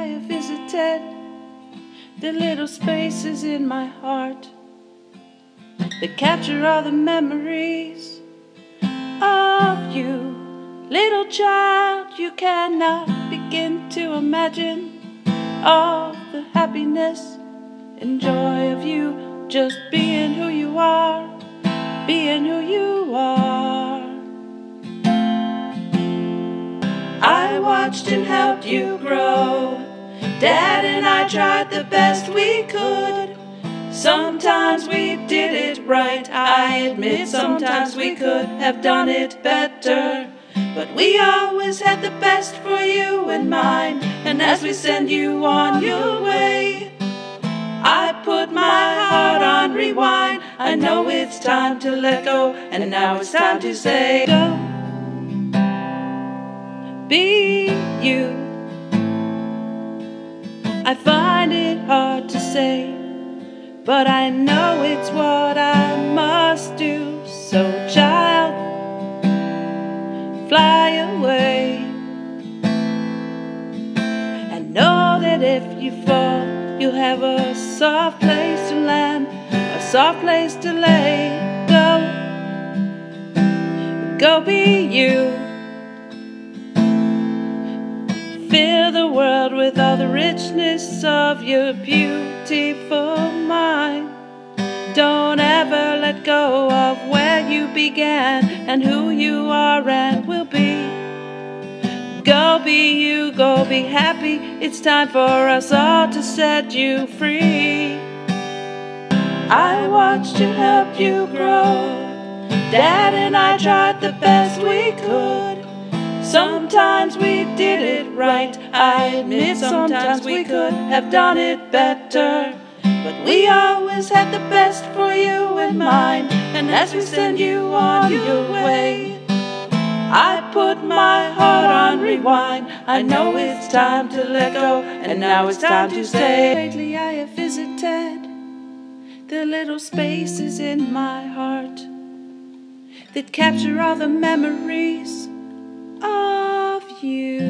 have visited the little spaces in my heart that capture all the memories of you. Little child, you cannot begin to imagine all the happiness and joy of you just being who you are, being who you are. I watched and helped you grow. Dad and I tried the best we could. Sometimes we did it right, I admit sometimes we could have done it better. But we always had the best for you in mind, and as we send you on your way, I put my heart on rewind. I know it's time to let go, and now it's time to say go. Be you. I find it hard to say, but I know it's what I must do. So child, fly away, and know that if you fall, you'll have a soft place to land, a soft place to lay. Go be you. Fill the world with all the richness of your beautiful mind. Don't ever let go of where you began and who you are and will be. Go be you, go be happy. It's time for us all to set you free. I watched and helped you grow. Dad and I tried the best we could. Sometimes we did it right, I admit sometimes we could have done it better. But we always had the best for you in mind, and as we send you on your way, I put my heart on rewind. I know it's time to let go, and now it's time to say. Lately I have visited the little spaces in my heart that capture all the memories of you.